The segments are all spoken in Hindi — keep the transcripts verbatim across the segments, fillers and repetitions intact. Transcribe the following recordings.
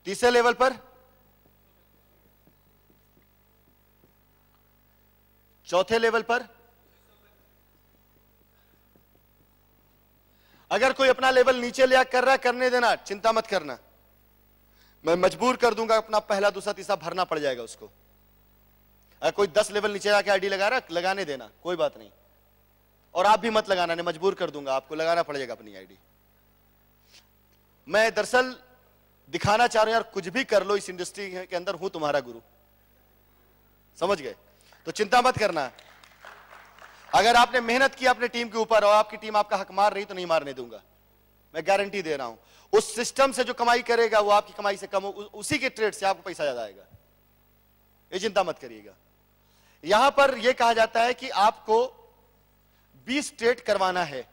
तीसरे लेवल पर, चौथे लेवल पर। अगर कोई अपना लेवल नीचे ले कर रहा है, करने देना, चिंता मत करना, मैं मजबूर कर दूंगा, अपना पहला दूसरा तीसरा भरना पड़ जाएगा उसको। अगर कोई दस लेवल नीचे जाके आईडी लगा रहा, लगाने देना, कोई बात नहीं, और आप भी मत लगाना, नहीं मजबूर कर दूंगा, आपको लगाना पड़ेगा अपनी आईडी। मैं दरअसल दिखाना चाह रहा हूं यार, कुछ भी कर लो, इस इंडस्ट्री के अंदर हूं तुम्हारा गुरु, समझ गए? तो चिंता मत करना। अगर आपने मेहनत की अपने टीम के ऊपर और आपकी टीम आपका हक मार रही तो नहीं मारने दूंगा, मैं गारंटी दे रहा हूं। उस सिस्टम से जो कमाई करेगा वो आपकी कमाई से कम, उसी के ट्रेड से आपको पैसा ज्यादा आएगा, ये चिंता मत करिएगा। यहां पर यह कहा जाता है कि आपको बीस ट्रेड करवाना है।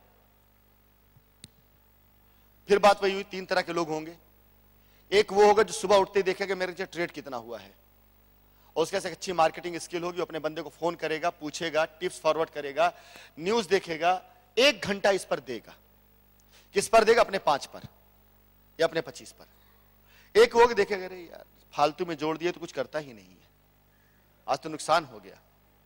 फिर बात वही हुई, तीन तरह के लोग होंगे। एक वो होगा जो सुबह उठते देखेगा मेरे नीचे ट्रेड कितना हुआ है, और उसके साथ अच्छी मार्केटिंग स्किल होगी, अपने बंदे को फोन करेगा, पूछेगा, टिप्स फॉरवर्ड करेगा, न्यूज देखेगा, एक घंटा इस पर देगा। किस पर देगा? अपने पांच पर या अपने पच्चीस पर। एक वो देखेगा अरे यार फालतू में जोड़ दिए तो कुछ करता ही नहीं है, आज तो नुकसान हो गया।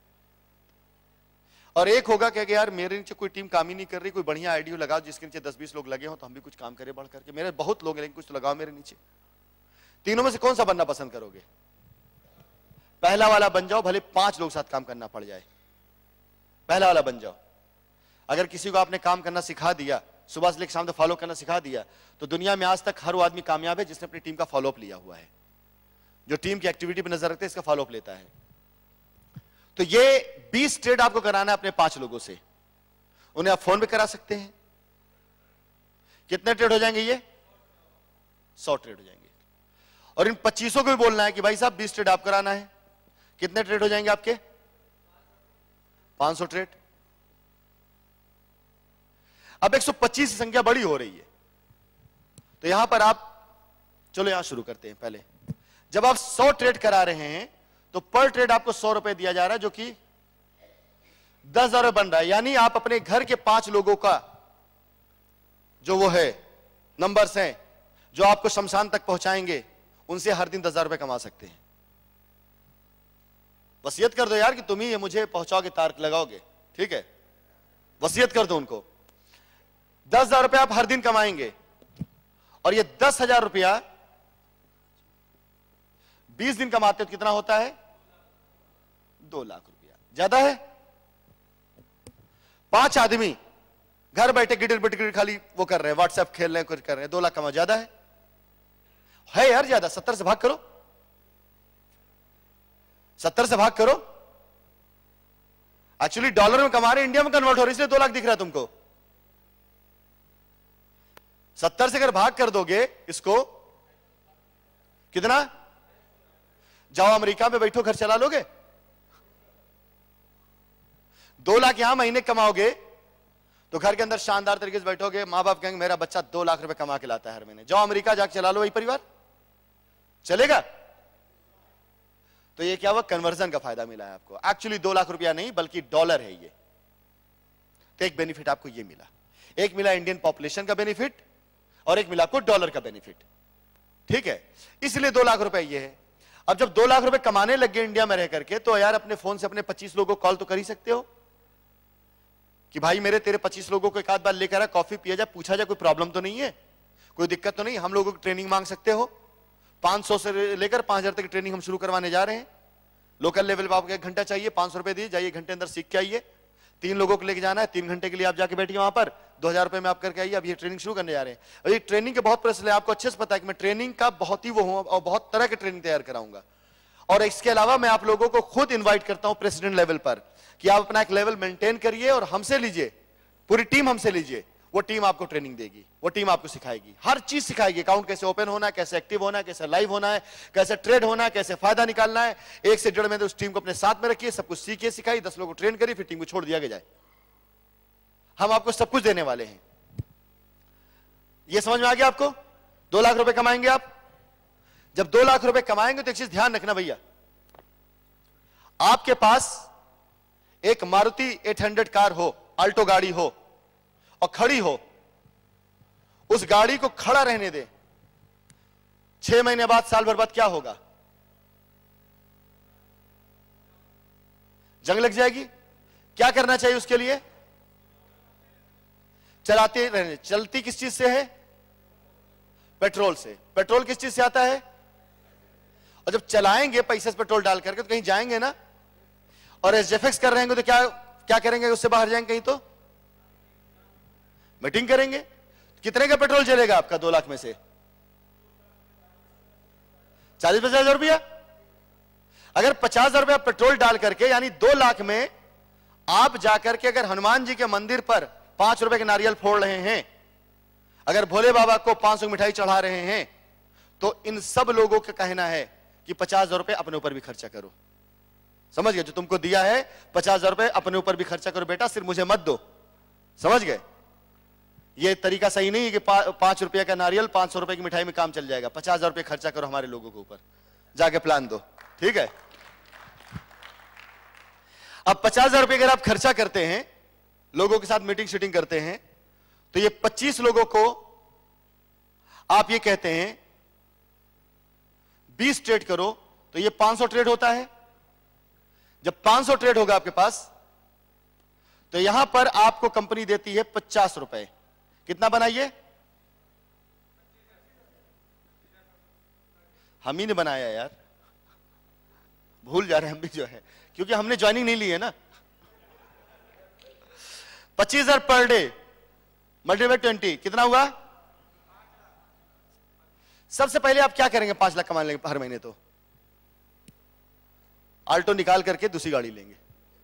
और एक होगा कि यार मेरे नीचे कोई टीम काम ही नहीं कर रही, कोई बढ़िया आइडिया लगाओ जिसके नीचे दस बीस लोग लगे हो तो हम भी कुछ काम करें बढ़ करके, मेरे बहुत लोग हैं लेकिन कुछ तो लगाओ मेरे नीचे। तीनों में से कौन सा बनना पसंद करोगे? पहला वाला बन जाओ, भले पांच लोग साथ काम करना पड़ जाए, पहला वाला बन जाओ। अगर किसी को आपने काम करना सिखा दिया, सुबह से लेकर शाम तक फॉलो करना सिखा दिया, तो दुनिया में आज तक हर वो आदमी कामयाब है जिसने अपनी टीम का फॉलोअप लिया हुआ है, जो टीम की एक्टिविटी पर नजर रखते हैं, इसका फॉलोअप लेता है। तो ये बीस ट्रेड आपको कराना है अपने पांच लोगों से। उन्हें आप फोन पे करा सकते हैं। कितने ट्रेड हो जाएंगे? ये सौ ट्रेड हो जाएंगे। और इन पच्चीसों को भी बोलना है कि भाई साहब बीस ट्रेड आप कराना है। कितने ट्रेड हो जाएंगे आपके? पांच सौ ट्रेड। अब एक सौ पच्चीस की संख्या बड़ी हो रही है, तो यहां पर आप, चलो यहां शुरू करते हैं। पहले जब आप सौ ट्रेड करा रहे हैं तो पर ट्रेड आपको सौ रुपए दिया जा रहा है, जो कि दस हजार बन रहा है। यानी आप अपने घर के पांच लोगों का जो वो है नंबर्स हैं जो आपको शमशान तक पहुंचाएंगे, उनसे हर दिन दस हजार रुपए कमा सकते हैं। वसीयत कर दो यार कि तुम ही ये मुझे पहुंचाओगे, तार लगाओगे, ठीक है? वसीयत कर दो उनको। दस हजार रुपया आप हर दिन कमाएंगे, और ये दस हजार रुपया बीस दिन कमाते तो कितना होता है? दो लाख रुपया। ज्यादा है? पांच आदमी घर बैठे गिटर बिटर खाली वो कर रहे हैं, व्हाट्सएप खेल रहे हैं, कुछ कर रहे हैं, दो लाख कमा, ज्यादा है? है यार ज्यादा। सत्तर से भाग करो, सत्तर से भाग करो। एक्चुअली डॉलर में कमा रहे, इंडिया में कन्वर्ट हो रही, इसलिए दो लाख दिख रहा है तुमको। सत्तर से अगर भाग कर दोगे इसको, कितना? जाओ अमेरिका में बैठो, घर चला लोगे। दो लाख यहां महीने कमाओगे तो घर के अंदर शानदार तरीके से बैठोगे, मां बाप कहेंगे मेरा बच्चा दो लाख रुपए कमा के लाता है हर महीने। जाओ अमेरिका जाके चला लो, वही परिवार चलेगा? तो ये क्या हुआ? कन्वर्जन का फायदा मिला है आपको। एक्चुअली दो लाख रुपया नहीं बल्कि डॉलर है ये। तो एक बेनिफिट आपको ये मिला, एक मिला इंडियन पॉपुलेशन का बेनिफिट और एक मिला आपको डॉलर का बेनिफिट, ठीक है? इसलिए दो लाख रुपए ये है। अब जब दो लाख रुपए कमाने लग गए इंडिया में रह करके, तो यार अपने फोन से अपने पच्चीस लोगों को कॉल तो कर ही सकते हो कि भाई मेरे तेरे पच्चीस लोगों को एक आध बार लेकर आ, कॉफी पिया जाए, पूछा जाए कोई प्रॉब्लम तो नहीं है, कोई दिक्कत तो नहीं। हम लोगों की ट्रेनिंग मांग सकते हो। पांच सौ से लेकर पांच हजार तक की ट्रेनिंग हम शुरू करवाने जा रहे हैं। लोकल लेवल पर आपको एक घंटा चाहिए, पांच सौ रुपए दिए, जाइए घंटे अंदर सीख के आइए। तीन लोगों को लेके जाना है, तीन घंटे के लिए आप जाके बैठिए वहां पर, दो हजार रुपए में आप करके आइए। अब ये ट्रेनिंग शुरू करने जा रहे हैं। और ये ट्रेनिंग के बहुत प्रश्न है, आपको अच्छे से पता है कि मैं ट्रेनिंग का बहुत ही वो हूं और बहुत तरह के ट्रेनिंग तैयार कराऊंगा। और इसके अलावा मैं आप लोगों को खुद इनवाइट करता हूं प्रेसिडेंट लेवल पर कि आप अपना एक लेवल मेंटेन करिए और हमसे लीजिए, पूरी टीम हमसे लीजिए। वो टीम आपको ट्रेनिंग देगी, वो टीम आपको सिखाएगी, हर चीज सिखाएगी। अकाउंट कैसे ओपन होना है, कैसे एक्टिव होना है, कैसे लाइव होना है, कैसे ट्रेड होना है, कैसे फायदा निकालना है। एक से डेढ़ महीने उस टीम को अपने साथ में रखिए, सब कुछ सीखिए, सिखाइए, दस लोगों को ट्रेन करिए, फिर टीम को छोड़ दिया जाए। हम आपको सब कुछ देने वाले हैं। ये समझ में आ गया आपको? दो लाख रुपए कमाएंगे आप। जब दो लाख रुपए कमाएंगे तो एक चीज ध्यान रखना भैया, आपके पास एक मारुति आठ सौ कार हो, अल्टो गाड़ी हो और खड़ी हो, उस गाड़ी को खड़ा रहने दे, छह महीने बाद, साल भर बाद क्या होगा? जंग लग जाएगी। क्या करना चाहिए उसके लिए? चलाते रहने। चलती किस चीज से है? पेट्रोल से। पेट्रोल किस चीज से आता है? और जब चलाएंगे पैसे से पेट्रोल डाल करके तो कहीं जाएंगे ना, और एसजेफएक्स कर रहेंगे तो क्या क्या करेंगे? उससे बाहर जाएंगे कहीं तो मीटिंग करेंगे। कितने का पेट्रोल चलेगा आपका दो लाख में से? चालीस पचास हजार रुपया। अगर पचास हजार रुपया पेट्रोल डाल करके, यानी दो लाख में आप जाकर के अगर हनुमान जी के मंदिर पर पांच रुपए के नारियल फोड़ रहे हैं, अगर भोले बाबा को पांच सौ मिठाई चढ़ा रहे हैं, तो इन सब लोगों का कहना है कि पचास हजार रुपए अपने ऊपर भी खर्चा करो। समझ गए? जो तुमको दिया है पचास हजार रुपए अपने ऊपर भी खर्चा करो बेटा, सिर्फ मुझे मत दो। समझ गए? ये तरीका सही नहीं है कि पा, पांच रुपए का नारियल पांच सौ रुपए की मिठाई में काम चल जाएगा। पचास हजार रुपए खर्चा करो हमारे लोगों के ऊपर, जाके प्लान दो। ठीक है? अब पचास हजार रुपए अगर आप खर्चा करते हैं, लोगों के साथ मीटिंग शीटिंग करते हैं, तो ये पच्चीस लोगों को आप ये कहते हैं बीस ट्रेड करो, तो ये पांच सौ ट्रेड होता है। जब पांच सौ ट्रेड होगा आपके पास, तो यहां पर आपको कंपनी देती है पचास रुपए। कितना बनाइए? हम ही ने बनाया यार, भूल जा रहे हैं हम भी जो है, क्योंकि हमने ज्वाइनिंग नहीं ली है ना। पच्चीस हजार पर डे मल्टीप्लाई ट्वेंटी, कितना हुआ? सबसे पहले आप क्या करेंगे? पांच लाख कमा लेंगे हर महीने, तो आल्टो निकाल करके दूसरी गाड़ी लेंगे।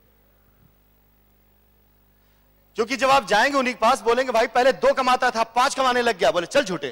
क्योंकि जब आप जाएंगे उन्हीं के पास, बोलेंगे भाई पहले दो कमाता था, पांच कमाने लग गया। बोले चल झूठे,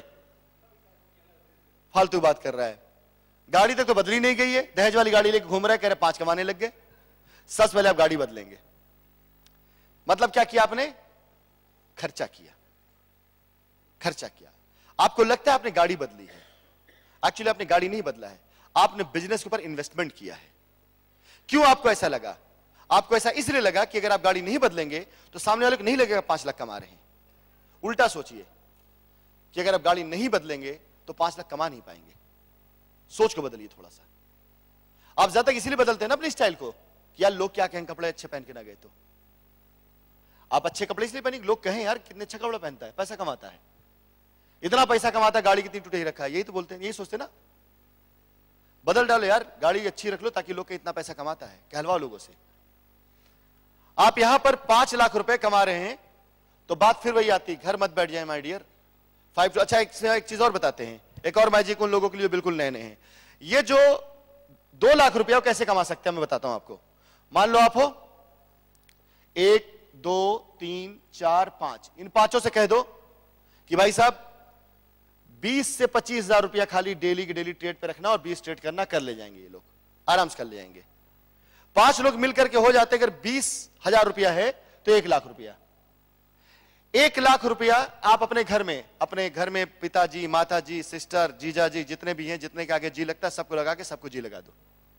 फालतू बात कर रहा है। गाड़ी तक तो बदली नहीं गई है, दहेज वाली गाड़ी लेके घूम रहा है, कह रहे पांच कमाने लग गए। सबसे पहले आप गाड़ी बदलेंगे। मतलब क्या किया आपने? खर्चा किया, खर्चा किया। आपको लगता है आपने गाड़ी बदली है, एक्चुअली आपने गाड़ी नहीं बदला है, आपने बिजनेस के ऊपर इन्वेस्टमेंट किया है। क्यों आपको ऐसा लगा? आपको ऐसा इसलिए लगा कि अगर आप गाड़ी नहीं बदलेंगे तो सामने वाले को नहीं लगेगा पांच लाख कमा रहे हैं। उल्टा सोचिए कि अगर आप गाड़ी नहीं बदलेंगे तो पांच लाख कमा नहीं पाएंगे। सोच को बदलिए थोड़ा सा। आप ज्यादा इसीलिए बदलते हैं ना अपनी स्टाइल को कि यार लोग क्या कहें, कपड़े अच्छे पहन के ना गए तो। आप अच्छे कपड़े इसलिए पहने लोग कहें यार कितने अच्छा कपड़ा पहनता है, पैसा कमाता है, इतना पैसा कमाता है, गाड़ी कितनी टूटे ही रखा है। यही तो बोलते हैं, यही सोचते ना। बदल डालो यार, गाड़ी अच्छी रख लो ताकि लोग इतना पैसा कमाता है, कहलवाओ लोगों से। आप यहां पर पांच लाख रुपए कमा रहे हैं, तो बात फिर वही आती, घर मत बैठ जाए माय डियर। फाइव अच्छा एक, एक चीज और बताते हैं, एक और मैजिक उन लोगों के लिए बिल्कुल नए नए हैं। ये जो दो लाख रुपया कैसे कमा सकते हैं मैं बताता हूं आपको। मान लो आप हो एक दो तीन चार पांच, इन पांचों से कह दो कि भाई साहब बीस से पच्चीस हजार रुपया खाली डेली की डेली ट्रेड पे रखना और बीस ट्रेड करना, कर ले जाएंगे ये लोग, आराम से कर ले जाएंगे। पांच लोग मिलकर के हो जाते, अगर बीस हजार रुपया है तो एक लाख रुपया। एक लाख रुपया आप अपने घर में, अपने घर में पिताजी, माताजी, सिस्टर, जीजा जी जितने भी हैं, जितने के आगे जी लगता है सबको लगा के सबको जी लगा दो।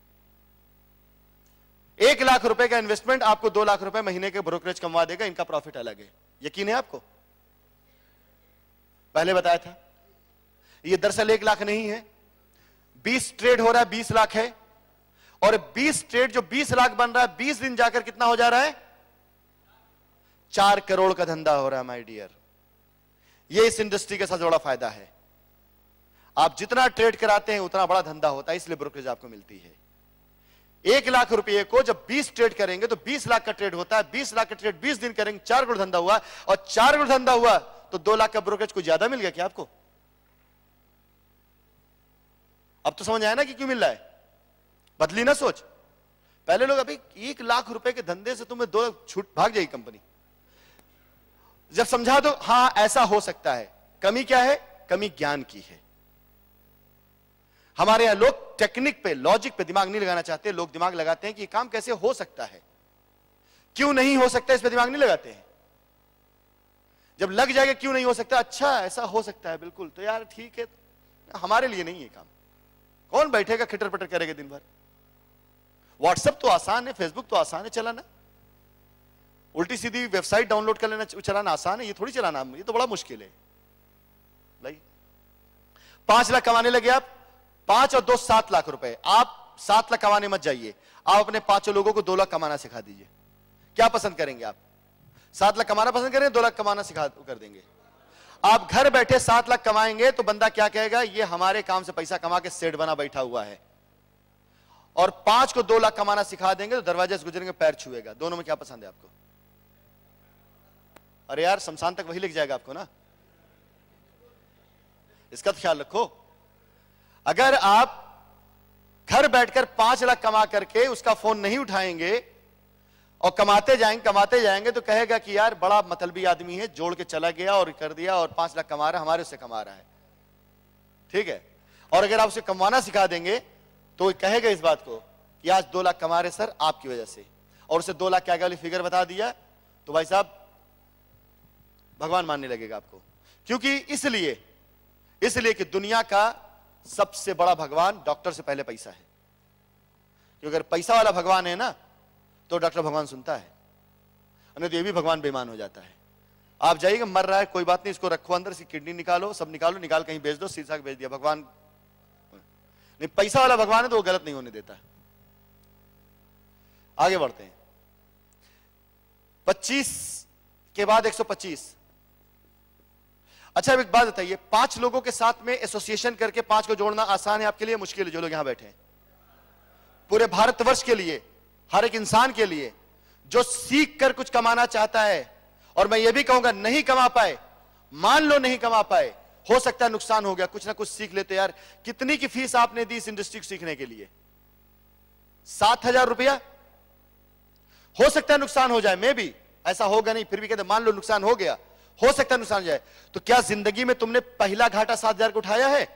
एक लाख रुपए का इन्वेस्टमेंट आपको दो लाख रुपए महीने के ब्रोकरेज कमवा देगा। इनका प्रॉफिट अलग है, यकीन है आपको? पहले बताया था। ये दरअसल एक लाख नहीं है, बीस ट्रेड हो रहा है, बीस लाख है। और बीस ट्रेड जो बीस लाख बन रहा है, बीस दिन जाकर कितना हो जा रहा है? चार करोड़ का धंधा हो रहा है माय डियर। ये इस इंडस्ट्री का सबसे बड़ा फायदा है। आप जितना ट्रेड कराते हैं उतना बड़ा धंधा होता है, इसलिए ब्रोकरेज आपको मिलती है। एक लाख रुपए को जब बीस ट्रेड करेंगे तो बीस लाख का ट्रेड होता है। बीस लाख का ट्रेड बीस दिन करेंगे, चार करोड़ धंधा हुआ। और चार करोड़ धंधा हुआ तो दो लाख का ब्रोकरेज को ज्यादा मिल गया क्या आपको? अब तो समझ आया ना कि क्यों मिल रहा है? बदली ना सोच। पहले लोग अभी एक लाख रुपए के धंधे से तुम्हें दो छूट भाग जाएगी कंपनी। जब समझा दो हां ऐसा हो सकता है। कमी क्या है? कमी ज्ञान की है। हमारे यहां लोग टेक्निक पे, लॉजिक पे दिमाग नहीं लगाना चाहते। लोग दिमाग लगाते हैं कि काम कैसे हो सकता है, क्यों नहीं हो सकता, इस पे दिमाग नहीं लगाते हैं। जब लग जाएगा क्यों नहीं हो सकता, अच्छा ऐसा हो सकता है बिल्कुल, तो यार ठीक है, हमारे लिए नहीं है काम। कौन बैठेगा खिटर पटर करेगा दिन भर? व्हाट्सएप तो आसान है, फेसबुक तो आसान है चलाना, उल्टी सीधी वेबसाइट डाउनलोड कर लेना चलाना आसान है, ये थोड़ी चलाना, ये तो बड़ा मुश्किल है भाई। पांच लाख कमाने लगे आप, पांच और दो सात लाख रुपए। आप सात लाख कमाने मत जाइए, आप अपने पांचों लोगों को दो लाख कमाना सिखा दीजिए। क्या पसंद करेंगे आप? सात लाख कमाना पसंद करेंगे, दो लाख कमाना सिखा कर देंगे? आप घर बैठे सात लाख कमाएंगे तो बंदा क्या कहेगा, ये हमारे काम से पैसा कमा के सेठ बना बैठा हुआ है। और पांच को दो लाख कमाना सिखा देंगे तो दरवाजे से गुजरेंगे पैर छुएगा। दोनों में क्या पसंद है आपको? अरे यार, शमशान तक वही लिख जाएगा आपको ना, इसका तो ख्याल रखो। अगर आप घर बैठकर पांच लाख कमा करके उसका फोन नहीं उठाएंगे और कमाते जाएंगे कमाते जाएंगे तो कहेगा कि यार बड़ा मतलबी आदमी है, जोड़ के चला गया और कर दिया और पांच लाख कमा रहा है, हमारे उससे कमा रहा है। ठीक है। और अगर आप उसे कमाना सिखा देंगे तो कहेगा इस बात को कि आज दो लाख कमा रहे सर आपकी वजह से, और उसे दो लाख के आगे वाली फिगर बता दिया तो भाई साहब भगवान मानने लगेगा आपको। क्योंकि इसलिए इसलिए कि दुनिया का सबसे बड़ा भगवान डॉक्टर से पहले पैसा है। क्योंकि अगर पैसा वाला भगवान है ना तो डॉक्टर भगवान सुनता है, नहीं तो ये भी भगवान बेईमान हो जाता है। आप जाइएगा, मर रहा है, कोई बात नहीं, इसको रखो अंदर से, किडनी निकालो, सब निकालो, निकाल कहीं बेच दो, शीशा बेच दिया, भगवान नहीं। पैसा वाला भगवान है तो वो गलत नहीं होने देता। आगे बढ़ते हैं। पच्चीस के बाद एक सौ पच्चीस। अच्छा एक बात बताइए, पांच लोगों के साथ में एसोसिएशन करके पांच को जोड़ना आसान है आपके लिए, मुश्किल है? जो लोग यहां बैठे हैं, पूरे भारतवर्ष के लिए, हर एक इंसान के लिए जो सीख कर कुछ कमाना चाहता है, और मैं ये भी कहूंगा नहीं कमा पाए, मान लो नहीं कमा पाए, हो सकता है नुकसान हो गया, कुछ ना कुछ सीख लेते। यार कितनी की फीस आपने दी इस इंडस्ट्री को सीखने के लिए? सात हजार रुपया। हो सकता है नुकसान हो जाए, मे भी ऐसा होगा नहीं, फिर भी कहते मान लो नुकसान हो गया, हो सकता है नुकसान हो जाए। तो क्या जिंदगी में तुमने पहला घाटा सात हजार को उठाया है?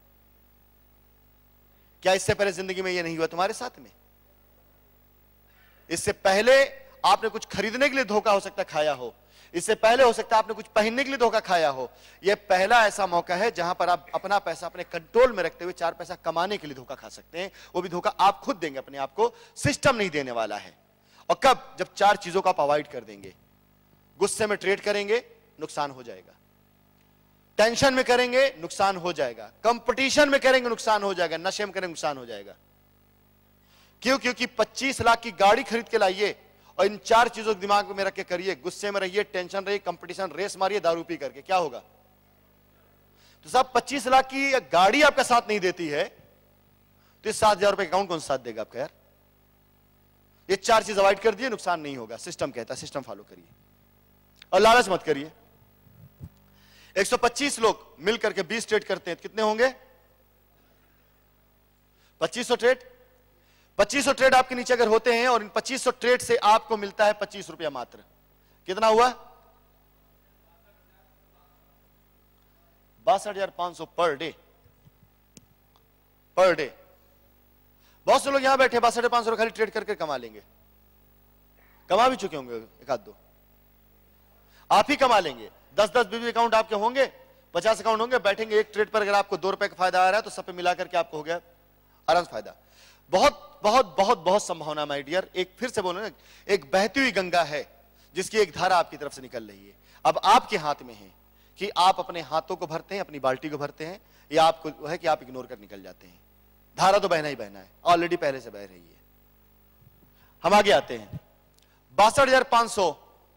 क्या इससे पहले जिंदगी में यह नहीं हुआ तुम्हारे साथ में? इससे पहले आपने कुछ खरीदने के लिए धोखा हो सकता खाया हो, इससे पहले हो सकता है आपने कुछ पहनने के लिए धोखा खाया हो। यह पहला ऐसा मौका है जहां पर आप अपना पैसा अपने कंट्रोल में रखते हुए चार पैसा कमाने के लिए धोखा खा सकते हैं। वो भी धोखा आप खुद देंगे अपने आप को, सिस्टम नहीं देने वाला है। और कब? जब चार चीजों का आप अवॉइड कर देंगे। गुस्से में ट्रेड करेंगे, नुकसान हो जाएगा। टेंशन में करेंगे, नुकसान हो जाएगा। कंपटीशन में करेंगे, नुकसान हो जाएगा। नशे में करेंगे, नुकसान हो जाएगा। क्यों? क्योंकि पच्चीस लाख की गाड़ी खरीद के लाइए और इन चार चीजों को दिमाग में रख के करिए। गुस्से में रहिए, टेंशन रहिए, कंपटीशन, रेस मारिए दारू पी करके, क्या होगा? तो साहब पच्चीस लाख की गाड़ी आपका साथ नहीं देती है तो इस सात हजार रुपए अकाउंट कौन साथ देगा आपका? यार ये चार चीज अवॉइड कर दिए, नुकसान नहीं होगा। सिस्टम कहता है, सिस्टम फॉलो करिए और लालच मत करिए। एक सौ पच्चीस लोग मिलकर के बीस ट्रेड करते हैं, कितने होंगे? पच्चीस सौ ट्रेड। पच्चीस सौ ट्रेड आपके नीचे अगर होते हैं और इन पच्चीस सौ ट्रेड से आपको मिलता है पच्चीस रुपया मात्र, कितना हुआ? बासठ हजार पांच सौ पर डे। पर डे बहुत से लोग यहां बैठे बासठ हजार पांच सौ खाली ट्रेड करके कमा लेंगे। कमा भी चुके होंगे एक आध दो, आप ही कमा लेंगे। दस दस बीस अकाउंट आपके होंगे, पचास अकाउंट होंगे, बैठेंगे एक ट्रेड पर, अगर आपको दो रुपए का फायदा आ रहा है तो सब पे मिलाकर के आपको हो गया आराम से फायदा। बहुत बहुत बहुत बहुत संभावना माय डियर। एक फिर से बोलो ना, एक बहती हुई गंगा है जिसकी एक धारा आपकी तरफ से निकल रही है। अब आपके हाथ में है कि आप अपने हाथों को भरते हैं, अपनी बाल्टी को भरते हैं, या आपको है कि आप इग्नोर कर निकल जाते हैं। धारा तो बहना ही बहना है, ऑलरेडी पहले से बह रही है। हम आगे आते हैं। बासठ हजार पांच सौ।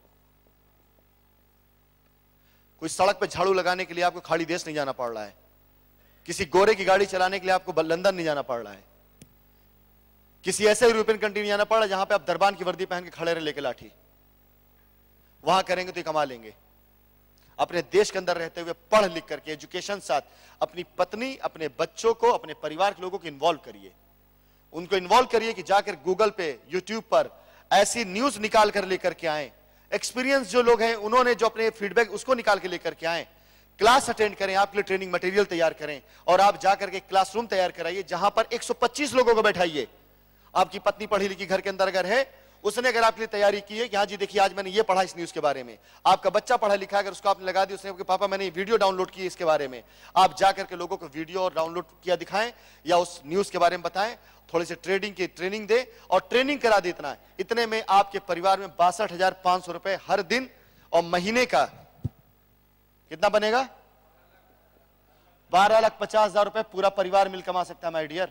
कोई सड़क पे झाड़ू लगाने के लिए आपको खाड़ी देश नहीं जाना पड़ रहा है, किसी गोरे की गाड़ी चलाने के लिए आपको लंदन नहीं जाना पड़ रहा है, किसी ऐसे यूरोपियन कंट्री नहीं जाना पड़ रहा जहां पे आप दरबान की वर्दी पहन के खड़े रहे लेके लाठी। वहां करेंगे तो कमा लेंगे। अपने देश के अंदर रहते हुए पढ़ लिख करके एजुकेशन साथ अपनी पत्नी, अपने बच्चों को, अपने परिवार के लोगों को इन्वॉल्व करिए। उनको इन्वॉल्व करिए कि जाकर गूगल पे, यूट्यूब पर ऐसी न्यूज निकाल कर लेकर के आए। एक्सपीरियंस जो लोग हैं उन्होंने जो अपने फीडबैक उसको निकाल के लेकर के आए। क्लास अटेंड करें, आपके लिए ट्रेनिंग मटेरियल तैयार करें और आप जाकर के क्लासरूम तैयार कराइए जहां पर एक सौ पच्चीस लोगों को बैठाइए। आपकी पत्नी पढ़ी लिखी घर के अंदर अगर है, उसने अगर आपके लिए तैयारी की है कि हाँ जी देखिए आज मैंने ये पढ़ा इस न्यूज के बारे में, आपका बच्चा पढ़ा लिखा है, अगर उसको आपने लगा दी, उसने कि पापा मैंने वीडियो डाउनलोड की इसके बारे में, आप जाकर के लोगों को वीडियो और डाउनलोड किया दिखाएं या उस न्यूज के बारे में बताएं, थोड़ी सी ट्रेडिंग की ट्रेनिंग दे और ट्रेनिंग करा दे। इतना इतने में आपके परिवार में बासठ हजार पांच सौ रुपए हर दिन और महीने का कितना बनेगा? बारह लाख पचास हजार रुपए पूरा परिवार मिल कमा सकता है माय डियर,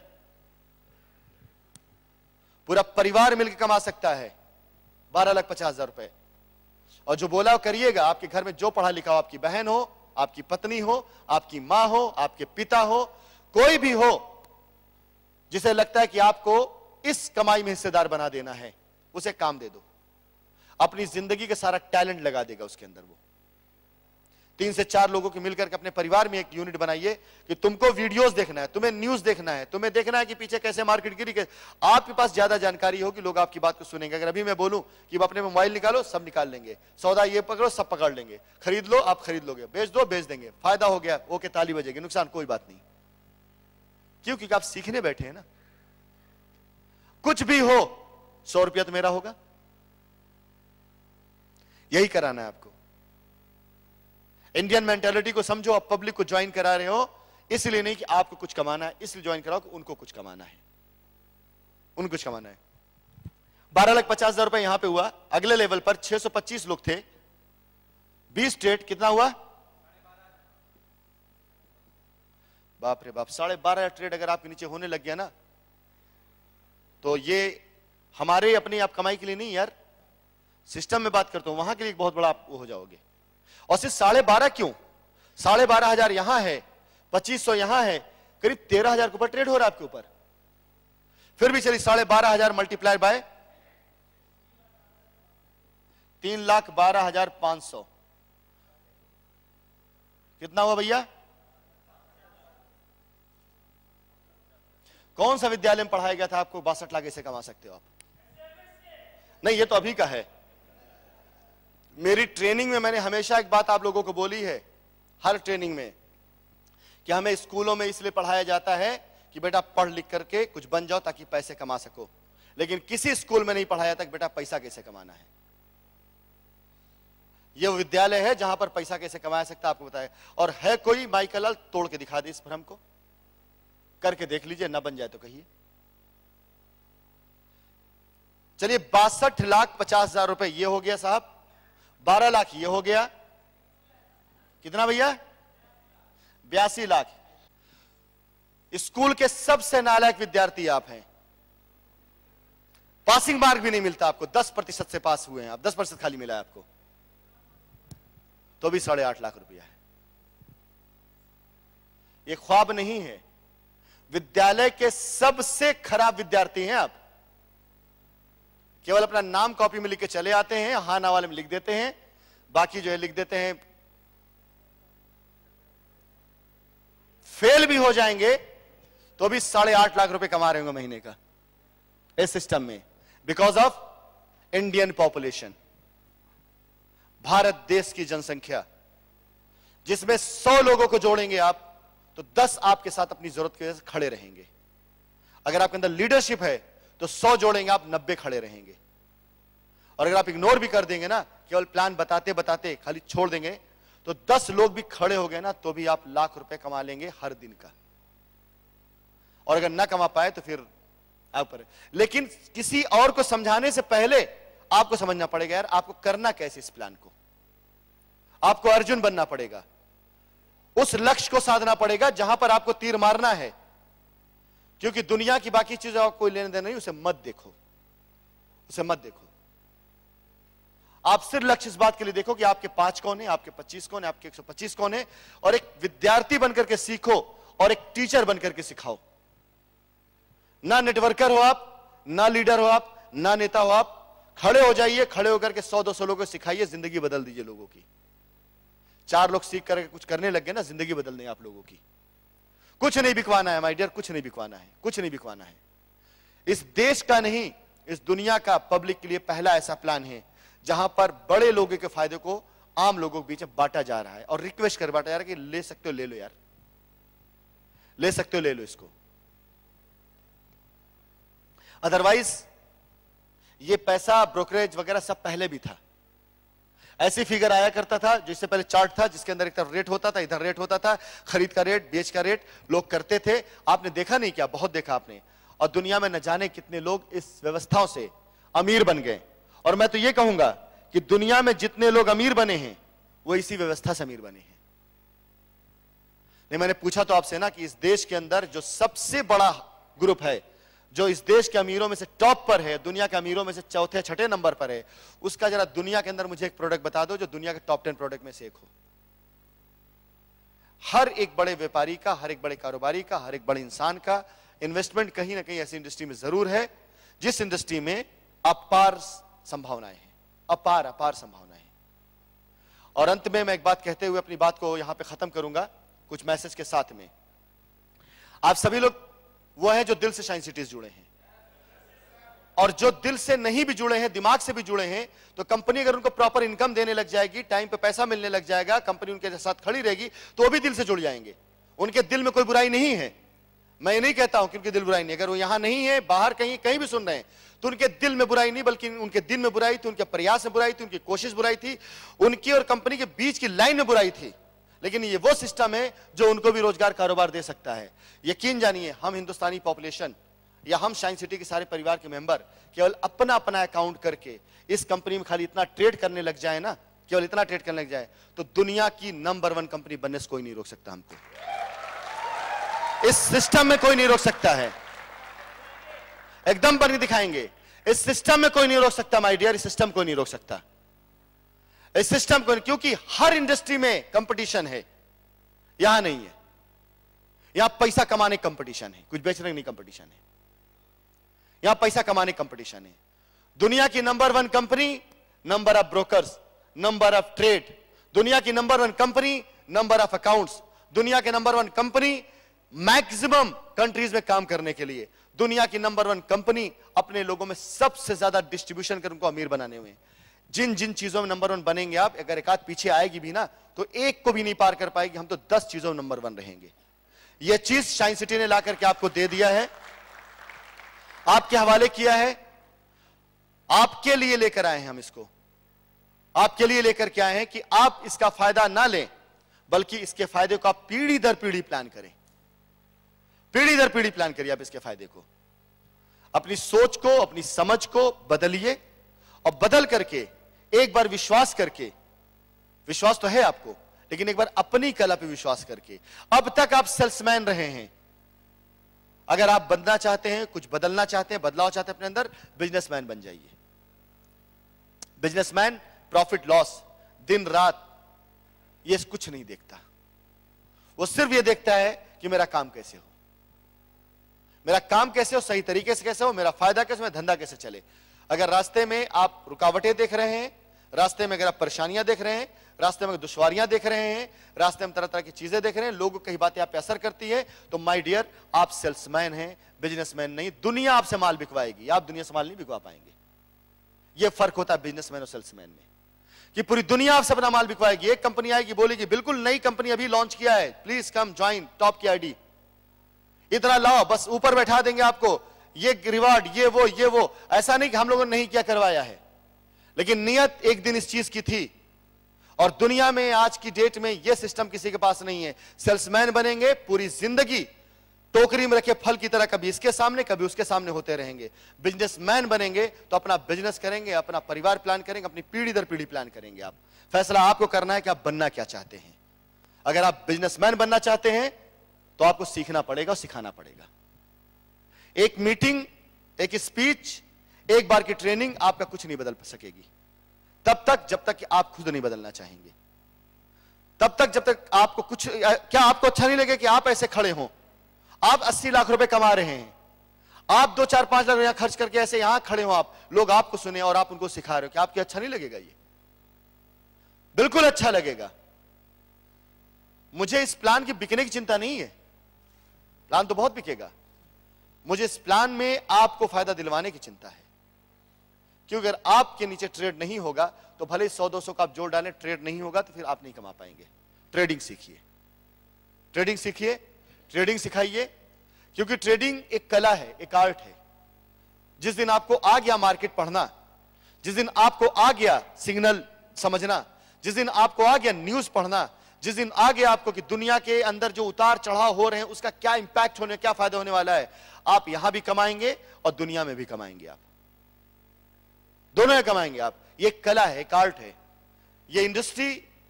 पूरा परिवार मिलकर कमा सकता है बारह लाख पचास हजार रुपए। और जो बोला वो करिएगा। आपके घर में जो पढ़ा लिखा हो, आपकी बहन हो, आपकी पत्नी हो, आपकी मां हो, आपके पिता हो, कोई भी हो जिसे लगता है कि आपको इस कमाई में हिस्सेदार बना देना है, उसे काम दे दो। अपनी जिंदगी का सारा टैलेंट लगा देगा उसके अंदर। वो तीन से चार लोगों के मिलकर के अपने परिवार में एक यूनिट बनाइए कि तुमको वीडियोस देखना है, तुम्हें न्यूज देखना है, तुम्हें देखना है कि पीछे कैसे मार्केट गिरी। कैसे आपके पास ज्यादा जानकारी होगी, लोग आपकी बात को सुनेंगे। अगर अभी मैं बोलूं कि अपने मोबाइल निकालो, सब निकाल लेंगे। सौदा ये पकड़ो, सब पकड़ लेंगे। खरीद लो, आप खरीद लोगे। बेच दो, बेच देंगे। फायदा हो गया, ओके, ताली बजेगी। नुकसान कोई बात नहीं। क्यों? क्योंकि आप सीखने बैठे हैं ना। कुछ भी हो, सौ रुपया तो मेरा होगा। यही कराना है आपको। इंडियन मेंटालिटी को समझो। आप पब्लिक को ज्वाइन करा रहे हो इसलिए नहीं कि आपको कुछ कमाना है, इसलिए ज्वाइन कराओ कि उनको कुछ कमाना है, उनको कुछ कमाना है। बारह लाख पचास हजार रुपए यहां पे हुआ। अगले लेवल पर छह सौ पच्चीस लोग थे, बीस स्टेट, कितना हुआ? बाप रे बाप, साढ़े बारह ट्रेड अगर आपके नीचे होने लग गया ना, तो ये हमारे अपनी आप कमाई के लिए नहीं यार, सिस्टम में बात करता हूं, वहां के लिए बहुत बड़ा आप हो जाओगे। और सिर्फ साढ़े बारह क्यों? साढ़े बारह हजार यहां है, पच्चीस सौ यहां है, करीब तेरह हजार के ऊपर ट्रेड हो रहा है आपके ऊपर। फिर भी चलिए साढ़े बारह हजार मल्टीप्लाई बाय तीन लाख बारह हजार पांच सौ, कितना हुआ भैया? कौन सा विद्यालय में पढ़ाया गया था आपको बासठ लाख ऐसे कमा सकते हो आप? नहीं, ये तो अभी का है। मेरी ट्रेनिंग में मैंने हमेशा एक बात आप लोगों को बोली है, हर ट्रेनिंग में, कि हमें स्कूलों में इसलिए पढ़ाया जाता है कि बेटा पढ़ लिख करके कुछ बन जाओ ताकि पैसे कमा सको। लेकिन किसी स्कूल में नहीं पढ़ाया था कि बेटा पैसा कैसे कमाना है। यह विद्यालय है जहां पर पैसा कैसे कमाया सकता आपको बताया। और है कोई माइकल लाल, तोड़ के दिखा दे इस भ्रम को, करके देख लीजिए, ना बन जाए तो कहिए। चलिए बासठ लाख पचास हजार रुपए ये हो गया साहब, बारह लाख ये हो गया, कितना भैया? बयासी लाख। स्कूल के सबसे नालायक विद्यार्थी आप हैं, पासिंग मार्क भी नहीं मिलता आपको, दस प्रतिशत से पास हुए हैं आप, दस प्रतिशत खाली मिला है आपको, तो भी साढ़े आठ लाख रुपया है। ये ख्वाब नहीं है, विद्यालय के सबसे खराब विद्यार्थी हैं आप। केवल अपना नाम कॉपी में लिख के चले आते हैं, हाँ ना वाले में लिख देते हैं, बाकी जो है लिख देते हैं। फेल भी हो जाएंगे तो भी साढ़े आठ लाख रुपए कमा रहे होंगे महीने का इस सिस्टम में, because of Indian population, Bharat देश की जनसंख्या, जिसमें सौ लोगों को जोड़ेंगे आप तो दस आपके साथ अपनी जरूरत की वजह से खड़े रहेंगे। अगर आपके अंदर लीडरशिप है तो सौ जोड़ेंगे आप, नब्बे खड़े रहेंगे। और अगर आप इग्नोर भी कर देंगे ना, केवल प्लान बताते बताते खाली छोड़ देंगे, तो दस लोग भी खड़े हो गए ना, तो भी आप लाख रुपए कमा लेंगे हर दिन का। और अगर ना कमा पाए तो फिर आप पर। लेकिन किसी और को समझाने से पहले आपको समझना पड़ेगा यार आपको करना कैसे इस प्लान को। आपको अर्जुन बनना पड़ेगा, उस लक्ष्य को साधना पड़ेगा जहां पर आपको तीर मारना है। क्योंकि दुनिया की बाकी चीजें आपको कोई लेने देना नहीं, उसे मत देखो, उसे मत देखो। आप सिर्फ लक्ष्य इस बात के लिए देखो कि आपके पांच कौन है, आपके पच्चीस कौन है, आपके एक सौ पच्चीस कौन है, और एक विद्यार्थी बनकर के सीखो और एक टीचर बनकर के सिखाओ। ना नेटवर्कर हो आप, ना लीडर हो आप, ना नेता हो आप, खड़े हो जाइए, खड़े होकर के सौ दो सौ लोगों को सिखाइए, जिंदगी बदल दीजिए लोगों की। चार लोग सीख करके कुछ करने लग गए ना, जिंदगी बदल दें आप लोगों की। कुछ नहीं बिकवाना है माय डियर, कुछ नहीं बिकवाना है, कुछ नहीं बिकवाना है। इस देश का नहीं, इस दुनिया का पब्लिक के लिए पहला ऐसा प्लान है जहां पर बड़े लोगों के फायदे को आम लोगों के बीच में बांटा जा रहा है। और रिक्वेस्ट कर बांटा जा रहा है कि ले सकते हो ले लो यार, ले सकते हो ले लो इसको। अदरवाइज ये पैसा ब्रोकरेज वगैरह सब पहले भी था। ऐसी फिगर आया करता था, जिससे पहले चार्ट था जिसके अंदर एक तरफ रेट होता था, इधर रेट होता था, खरीद का रेट, बेच का रेट, लोग करते थे। आपने देखा नहीं क्या? बहुत देखा आपने। और दुनिया में न जाने कितने लोग इस व्यवस्थाओं से अमीर बन गए। और मैं तो यह कहूंगा कि दुनिया में जितने लोग अमीर बने हैं वो इसी व्यवस्था से अमीर बने हैं। नहीं, मैंने पूछा तो आपसे ना कि इस देश के अंदर जो सबसे बड़ा ग्रुप है, जो इस देश के अमीरों में से टॉप पर है, दुनिया के अमीरों में से चौथे छठे नंबर पर है, उसका जरा दुनिया के अंदर मुझे एक प्रोडक्ट बता दो जो दुनिया के टॉप टेन प्रोडक्ट में से एक हो। हर एक बड़े व्यापारी का, हर एक बड़े कारोबारी का, हर एक बड़े इंसान का इन्वेस्टमेंट कहीं ना कहीं ऐसी इंडस्ट्री में जरूर है जिस इंडस्ट्री में अपार संभावनाएं हैं, अपार अपार संभावनाएं हैं। और अंत में मैं एक बात कहते हुए अपनी बात को यहां पे खत्म करूंगा कुछ मैसेज के साथ में। आप सभी लोग वो हैं जो दिल से शाइन सिटीज जुड़े हैं, और जो दिल से नहीं भी जुड़े हैं, दिमाग से भी जुड़े हैं, तो कंपनी अगर उनको प्रॉपर इनकम देने लग जाएगी, टाइम पे पैसा मिलने लग जाएगा, कंपनी उनके साथ खड़ी रहेगी, तो वो भी दिल से जुड़ जाएंगे। उनके दिल में कोई बुराई नहीं है, मैं ये नहीं कहता हूं कि उनके दिल बुराई नहीं, अगर वो यहां नहीं है, बाहर कहीं कहीं भी सुन रहे हैं, तो उनके दिल में बुराई नहीं, बल्कि उनके दिल में बुराई थी, उनके प्रयास में बुराई थी, उनकी कोशिश बुराई थी, उनकी और कंपनी के बीच की लाइन में बुराई थी। लेकिन ये वो सिस्टम है जो उनको भी रोजगार कारोबार दे सकता है। यकीन जानिए, हम हिंदुस्तानी पॉपुलेशन या हम शाइन सिटी के सारे परिवार के मेंबर केवल अपना अपना अकाउंट करके इस कंपनी में खाली इतना ट्रेड करने लग जाए ना, केवल इतना ट्रेड करने लग जाए, तो दुनिया की नंबर वन कंपनी बनने से कोई नहीं रोक सकता हमको। इस सिस्टम में कोई नहीं रोक सकता है, एकदम बन के दिखाएंगे। इस सिस्टम में कोई नहीं रोक सकता माय डियर, इस सिस्टम को नहीं रोक सकता, इस सिस्टम को, क्योंकि हर इंडस्ट्री में कंपटीशन है, यहां नहीं है। यहां पैसा कमाने कंपटीशन है, कुछ बेचने का नहीं कंपटीशन है, यहां पैसा कमाने कंपटीशन है। दुनिया की number one company, number of brokers, number of trade, दुनिया की number one company, number of accounts, दुनिया के number one company maximum countries में काम करने के लिए, दुनिया की नंबर वन कंपनी अपने लोगों में सबसे ज्यादा डिस्ट्रीब्यूशन कर उनको अमीर बनाने हुए। जिन जिन चीजों में नंबर वन बनेंगे आप, अगर एक आध पीछे आएगी भी ना, तो एक को भी नहीं पार कर पाएगी, हम तो दस चीजों में नंबर वन रहेंगे। यह चीज शाइन सिटी ने ला करके आपको दे दिया है, आपके हवाले किया है, आपके लिए लेकर आए हैं हम इसको, आपके लिए लेकर के आए हैं कि आप इसका फायदा ना लें, बल्कि इसके फायदे को आप पीढ़ी दर पीढ़ी प्लान करें, पीढ़ी दर पीढ़ी प्लान करिए आप इसके फायदे को। अपनी सोच को, अपनी समझ को बदलिए, और बदल करके एक बार विश्वास करके, विश्वास तो है आपको, लेकिन एक बार अपनी कला पे विश्वास करके। अब तक आप सेल्समैन रहे हैं, अगर आप बनना चाहते हैं, कुछ बदलना चाहते हैं, बदलाव चाहते हैं अपने अंदर, बिजनेसमैन बन जाइए। बिजनेसमैन प्रॉफिट लॉस, दिन रात ये कुछ नहीं देखता, वो सिर्फ ये देखता है कि मेरा काम कैसे हो, मेरा काम कैसे हो, सही तरीके से कैसे हो, मेरा फायदा कैसे, मेरा धंधा कैसे चले। अगर रास्ते में आप रुकावटें देख रहे हैं, रास्ते में अगर आप परेशानियां देख रहे हैं, रास्ते में दुश्वारियां देख रहे हैं, रास्ते में तरह तरह की चीजें देख रहे हैं, लोगों की बातें आप पे असर करती है, तो माय डियर आप सेल्समैन हैं, बिजनेसमैन नहीं। दुनिया आपसे माल बिकवाएगी, आप दुनिया से माल नहीं बिकवा पाएंगे। यह फर्क होता है बिजनेसमैन और सेल्समैन में, कि पूरी दुनिया आपसे अपना माल बिकवाएगी। एक कंपनी आएगी, बोलेगी बिल्कुल नई कंपनी अभी लॉन्च किया है, प्लीज कम ज्वाइन, टॉप की आईडी, इतना लाओ, बस ऊपर बैठा देंगे आपको, ये रिवार्ड, ये वो ये वो। ऐसा नहीं कि हम लोगों ने नहीं क्या करवाया है, लेकिन नियत एक दिन इस चीज की थी, और दुनिया में आज की डेट में यह सिस्टम किसी के पास नहीं है। सेल्समैन बनेंगे, पूरी जिंदगी टोकरी में रखे फल की तरह कभी इसके सामने कभी उसके सामने होते रहेंगे। बिजनेसमैन बनेंगे तो अपना बिजनेस करेंगे, अपना परिवार प्लान करेंगे, अपनी पीढ़ी दर पीढ़ी प्लान करेंगे। आप फैसला आपको करना है कि आप बनना क्या चाहते हैं। अगर आप बिजनेसमैन बनना चाहते हैं तो आपको सीखना पड़ेगा और सिखाना पड़ेगा। एक मीटिंग, एक स्पीच, एक बार की ट्रेनिंग आपका कुछ नहीं बदल सकेगी, तब तक जब तक कि आप खुद नहीं बदलना चाहेंगे, तब तक जब तक आपको कुछ, क्या आपको अच्छा नहीं लगे कि आप ऐसे खड़े हों, आप अस्सी लाख रुपए कमा रहे हैं, आप दो चार पांच लाख रुपया खर्च करके ऐसे यहां खड़े हो, आप लोग आपको सुने और आप उनको सिखा रहे हो, क्या आपको अच्छा नहीं लगेगा? ये बिल्कुल अच्छा लगेगा। मुझे इस प्लान की बिकने की चिंता नहीं है, प्लान तो बहुत बिकेगा, मुझे इस प्लान में आपको फायदा दिलवाने की चिंता है। क्योंकि अगर आपके नीचे ट्रेड नहीं होगा तो भले सौ दो सौ का आप जोड़ डालें, ट्रेड नहीं होगा तो फिर आप नहीं कमा पाएंगे। ट्रेडिंग सीखिए, ट्रेडिंग सीखिए, ट्रेडिंग सिखाइए, क्योंकि ट्रेडिंग एक कला है, एक आर्ट है। जिस दिन आपको आ गया मार्केट पढ़ना, जिस दिन आपको आ गया सिग्नल समझना, जिस दिन आपको आ गया न्यूज पढ़ना, जिस दिन आ गया आपको कि दुनिया के अंदर जो उतार चढ़ाव हो रहे हैं उसका क्या इंपैक्ट होने, क्या फायदा होने वाला है, आप यहां भी कमाएंगे और दुनिया में भी कमाएंगे, आप दोनों में कमाएंगे आप। ये कला है, एक आर्ट है। ये इंडस्ट्री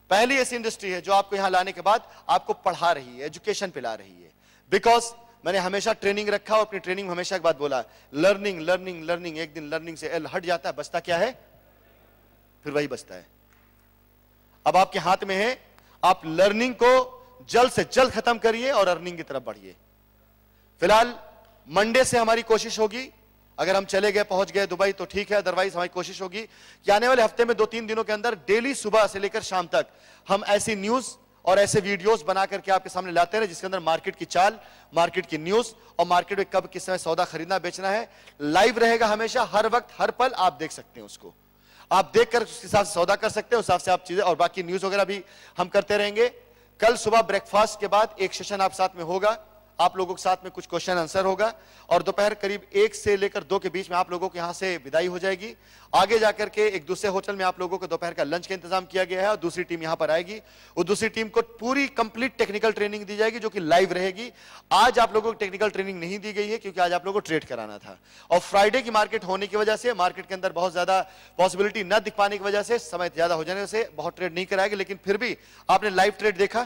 पहली ऐसी इंडस्ट्री है जो आपको यहां लाने के बाद आपको पढ़ा रही है, एजुकेशन पिला रही है। बिकॉज मैंने हमेशा ट्रेनिंग रखा और अपनी ट्रेनिंग में हमेशा एक बात बोला, लर्निंग लर्निंग लर्निंग। एक दिन लर्निंग से एल हट जाता है, बचता क्या है? फिर वही बचता है। अब आपके हाथ में है, आप लर्निंग को जल्द से जल्द खत्म करिए और अर्निंग की तरफ बढ़िए। फिलहाल मंडे से हमारी कोशिश होगी, अगर हम चले गए पहुंच गए दुबई तो ठीक है, अदरवाइज हमारी कोशिश होगी कि आने वाले हफ्ते में दो तीन दिनों के अंदर डेली सुबह से लेकर शाम तक हम ऐसी न्यूज और ऐसे वीडियोस बना करके आपके सामने लाते रहे जिसके अंदर मार्केट की चाल, मार्केट की न्यूज और मार्केट में कब किस समय सौदा खरीदना बेचना है लाइव रहेगा हमेशा, हर वक्त हर पल आप देख सकते हैं। उसको आप देखकर उस हिसाब से सौदा कर सकते हैं, उस हिसाब से आप चीजें और बाकी न्यूज वगैरह भी हम करते रहेंगे। कल सुबह ब्रेकफास्ट के बाद एक सेशन आप साथ में होगा, आप लोगों के साथ में कुछ क्वेश्चन आंसर होगा और दोपहर करीब एक से लेकर दो के बीच में आप लोगों के यहां से विदाई हो जाएगी। आगे जाकर के एक दूसरे होटल में आप लोगों को दोपहर का लंच का इंतजाम किया गया है और दूसरी टीम यहां पर आएगी। वो दूसरी टीम को पूरी कंप्लीट टेक्निकल ट्रेनिंग दी जाएगी जो कि लाइव रहेगी। आज आप लोगों को टेक्निकल ट्रेनिंग नहीं दी गई है क्योंकि आज आप लोगों को ट्रेड कराना था और फ्राइडे की मार्केट होने की वजह से मार्केट के अंदर बहुत ज्यादा पॉसिबिलिटी न दिख पाने की वजह से, समय ज्यादा हो जाने से बहुत ट्रेड नहीं कराएगी। लेकिन फिर भी आपने लाइव ट्रेड देखा,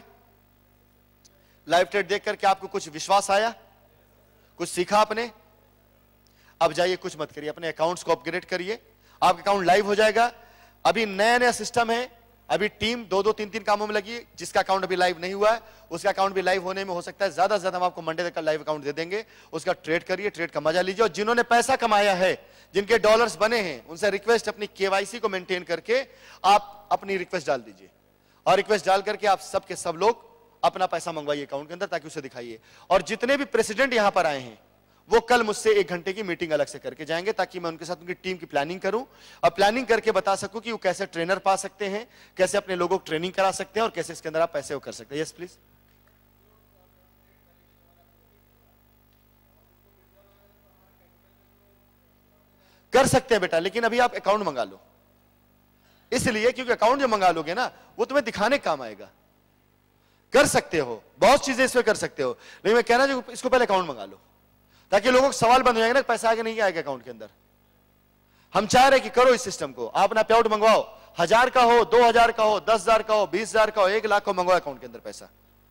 लाइव ट्रेड देख करके आपको कुछ विश्वास आया, कुछ सीखा आपने। अब जाइए, कुछ मत करिए, अपने अकाउंट्स को अपग्रेड करिए, आपका अकाउंट लाइव हो जाएगा। अभी नया नया सिस्टम है, अभी टीम दो दो तीन तीन कामों में लगी। जिसका अकाउंट अभी लाइव नहीं हुआ है उसका अकाउंट भी लाइव होने में हो सकता है ज्यादा से ज्यादा हम आपको मंडे तक का लाइव अकाउंट दे देंगे। उसका ट्रेड करिए, ट्रेड का मजा लीजिए। और जिन्होंने पैसा कमाया है, जिनके डॉलर्स बने हैं, उनसे रिक्वेस्ट अपनी केवाईसी को मेंटेन करके आप अपनी रिक्वेस्ट डाल दीजिए और रिक्वेस्ट डाल करके आप सबके सब लोग अपना पैसा मंगवाइए अकाउंट के अंदर ताकि उसे दिखाइए। और जितने भी प्रेसिडेंट यहां पर आए हैं वो कल मुझसे एक घंटे की मीटिंग अलग से करके जाएंगे ताकि मैं उनके साथ उनकी टीम की प्लानिंग करूं और प्लानिंग करके बता सकूं कि वो कैसे ट्रेनर पा सकते हैं, कैसे अपने लोगों को ट्रेनिंग करा सकते हैं और कैसे इसके अंदर आप पैसे वो कर सकते हैं। Yes please. कर सकते हैं बेटा, लेकिन अभी आप अकाउंट मंगा लो, इसलिए क्योंकि अकाउंट जो मंगा लोगे ना वो तुम्हें दिखाने काम आएगा। कर सकते हो बहुत चीजें इसमें कर सकते हो, लेकिन मैं कहना जो इसको पहले अकाउंट मंगा लो ताकि लोगों को सवाल बन जाएगा ना पैसा आगे नहीं आएगा अकाउंट के अंदर। हम चाह रहे कि करो इस सिस्टम को, आप अपना पे आउट मंगवाओ, हजार का हो, दो हजार का हो, दस हजार का हो, बीस हजार का हो, एक लाख को मंगवाओ अकाउंट के अंदर पैसा।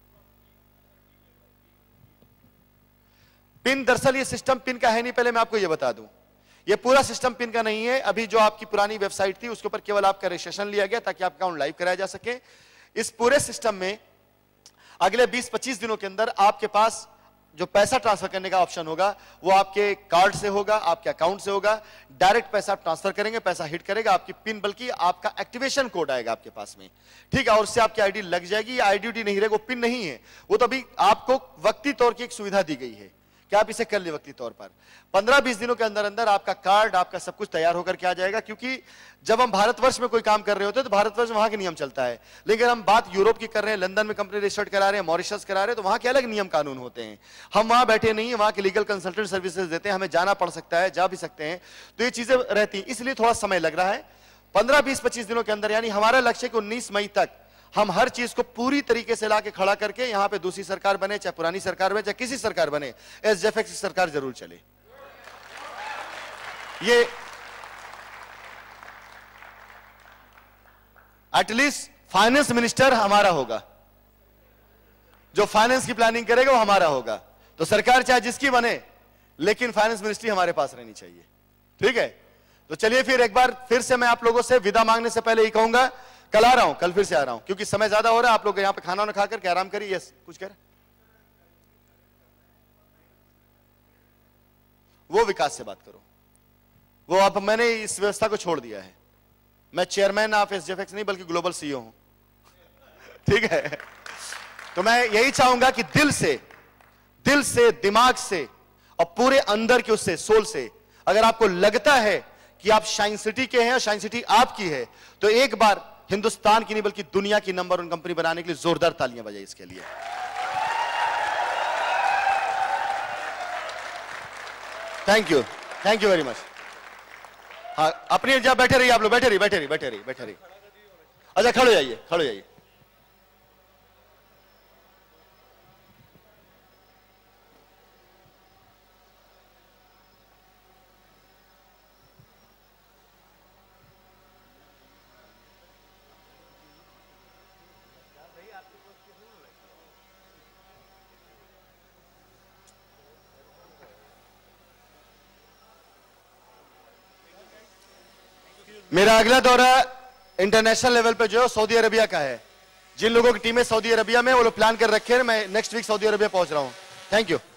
पिन, दरअसल ये सिस्टम पिन का है नहीं, पहले मैं आपको ये बता दूं, ये पूरा सिस्टम पिन का नहीं है। अभी जो आपकी पुरानी वेबसाइट थी उसके ऊपर केवल आपका रजिस्ट्रेशन लिया गया ताकि आपका अकाउंट लाइव कराया जा सके। इस पूरे सिस्टम में अगले बीस पच्चीस दिनों के अंदर आपके पास जो पैसा ट्रांसफर करने का ऑप्शन होगा वो आपके कार्ड से होगा, आपके अकाउंट से होगा। डायरेक्ट पैसा आप ट्रांसफर करेंगे, पैसा हिट करेगा, आपकी पिन बल्कि आपका एक्टिवेशन कोड आएगा आपके पास में, ठीक है, और उससे आपकी आईडी लग जाएगी। आईडी नहीं रहेगा, वो पिन नहीं है, वो तो अभी आपको वक्ती तौर की एक सुविधा दी गई है कि आप इसे कर ले वक्ती तौर पर। पंद्रह बीस दिनों के अंदर अंदर आपका कार्ड, आपका सब कुछ तैयार होकर के आ जाएगा। क्योंकि जब हम भारतवर्ष में कोई काम कर रहे होते हैं तो भारतवर्ष में वहां के नियम चलता है, लेकिन हम बात यूरोप की कर रहे हैं, लंदन में कंपनी रजिस्टर्ड करा रहे हैं, मॉरिशस करा रहे हैं, तो वहां के अलग नियम कानून होते हैं। हम वहां बैठे नहीं है, वहां के लीगल कंसल्टेंट सर्विसेज देते हैं, हमें जाना पड़ सकता है, जा भी सकते हैं, तो ये चीजें रहती हैं, इसलिए थोड़ा समय लग रहा है। पंद्रह बीस पच्चीस दिनों के अंदर, यानी हमारा लक्ष्य कि उन्नीस मई तक हम हर चीज को पूरी तरीके से लाके खड़ा करके यहां पे दूसरी सरकार बने, चाहे पुरानी सरकार बने, चाहे किसी सरकार बने, एसजेएफएक्स की सरकार जरूर चले। ये एटलीस्ट फाइनेंस मिनिस्टर हमारा होगा, जो फाइनेंस की प्लानिंग करेगा वो हमारा होगा। तो सरकार चाहे जिसकी बने, लेकिन फाइनेंस मिनिस्ट्री हमारे पास रहनी चाहिए, ठीक है। तो चलिए फिर एक बार फिर से मैं आप लोगों से विदा मांगने से पहले ही कहूंगा, कल आ रहा हूं, कल फिर से आ रहा हूं, क्योंकि समय ज्यादा हो रहा है। आप लोग यहां पे खाना वाना खा करके आराम करिए। यस, कुछ कह रहे? वो विकास से बात करो, वो अब मैंने इस व्यवस्था को छोड़ दिया है। मैं चेयरमैन ऑफ एसजेएफएक्स नहीं बल्कि ग्लोबल सीईओ हूं, ठीक है। तो मैं यही चाहूंगा कि दिल से, दिल से, दिमाग से और पूरे अंदर के उससे, सोल से, अगर आपको लगता है कि आप शाइन सिटी के हैं और शाइन सिटी आपकी है, तो एक बार हिंदुस्तान की नहीं बल्कि दुनिया की नंबर वन कंपनी बनाने के लिए जोरदार तालियां बजाइए इसके लिए। Thank you, thank you very much. हाँ, अपनी जगह बैठे रहिए आप लोग, बैठे रहिए, बैठे रहिए, बैठे रहिए, बैठे रहिए। अच्छा, खड़े जाइए, खड़े जाइए। मेरा अगला दौरा इंटरनेशनल लेवल पे जो है सऊदी अरबिया का है। जिन लोगों की टीमें सऊदी अरबिया में वो लोग प्लान कर रखे हैं, मैं नेक्स्ट वीक सऊदी अरबिया पहुंच रहा हूं। Thank you.